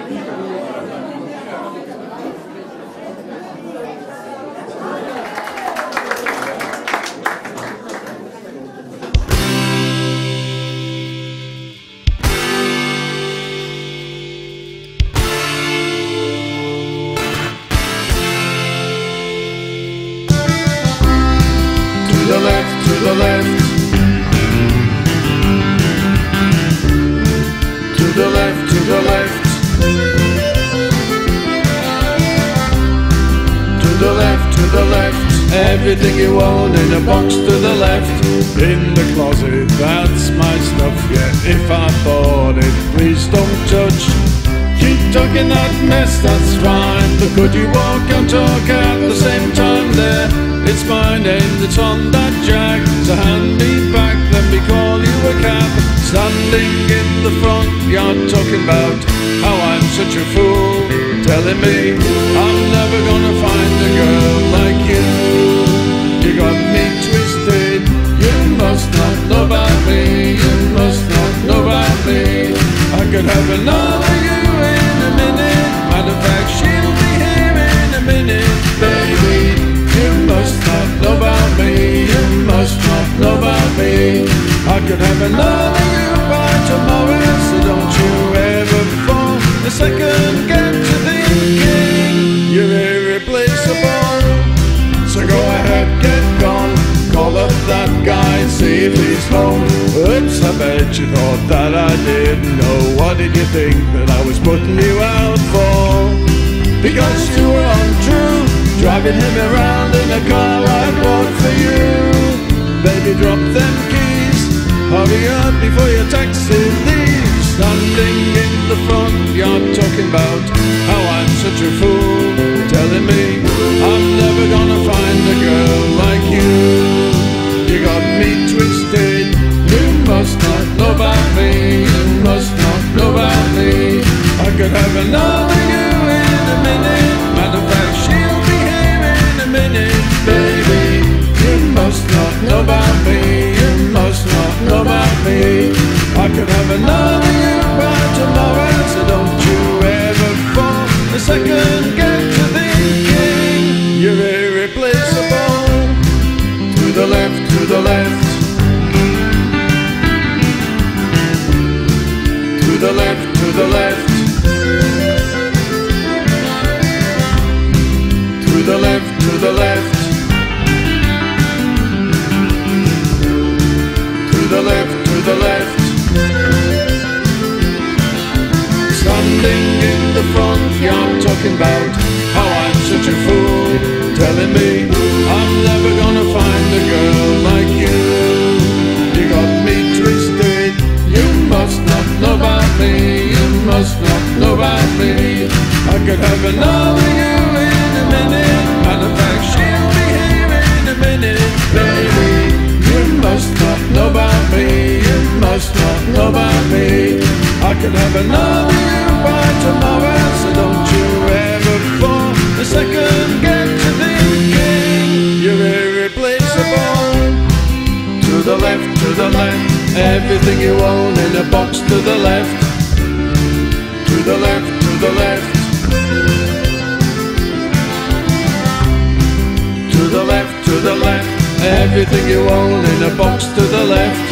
To the left, to the left. To the left, to the left. To the left, to the left. Everything you own in a box to the left. In the closet, that's my stuff. Yeah, if I bought it, please don't touch. Keep talking that mess, that's fine. But could you walk and talk at the same time there? It's my name that's on that jack. So hand me back, let me call you a cab. Standing in the front yard talking about how I'm such a fool, telling me I'm never gonna find a girl like you. You got me twisted. You must not know about me. You must not know about me. I could have another you in a minute. Matter of fact, she'll be here in a minute, baby. You must not know about me. You must not know about me. I could have another you by tomorrow. So don't you ever for a second get to thinking you're irreplaceable. So go ahead, get gone. Call up that guy and see if he's home. Oops, I bet you thought that I didn't know. What did you think that I was putting you out for? Because you were untrue, driving him around in a car I bought for you. Baby, drop them keys, hurry up before your taxi leaves. Standing in the front yard talking about how I'm such a fool, telling me I'm never gonna find a girl like you. You got me twisted. You must not know about me. You must not know about me. I could have another you in a minute. Matter of fact, she'll be here in a minute, baby. You must not know about me. You must not know about me. I could have another you by tomorrow. So don't you ever for a second get to thinking you're irreplaceable. To the left, to the left. To the left, to the left. To the left, to the left. To the left, to the left. Standing in the front yard talking about how I'm such a fool, telling me I'm never gonna find a girl like you. You got me twisted. You must not know about me. You must not know about me. I could have another you in a minute. Matter of fact, she'll be here in a minute, baby. You must not know about me. You must not know about me. I could have another you by tomorrow. So don't you ever for a second get to thinking you're irreplaceable. To the left, to the left. Everything you own in a box to the left. To the left, to the left. To the left, to the left. Everything you own in a box to the left.